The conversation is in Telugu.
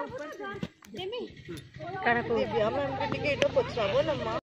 Karena aku. Dia memang ketika itu buat sabun,